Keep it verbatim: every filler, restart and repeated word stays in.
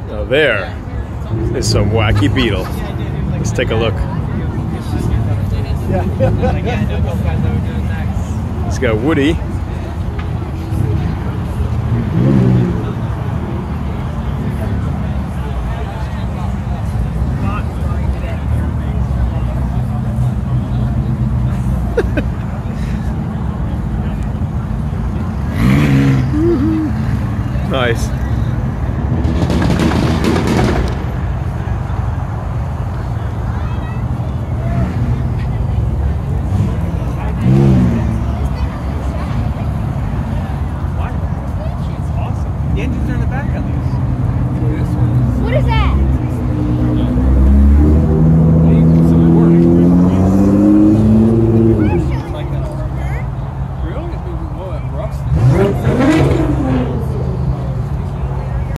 Now there is some wacky beetle. Let's take a look. It's got Woody.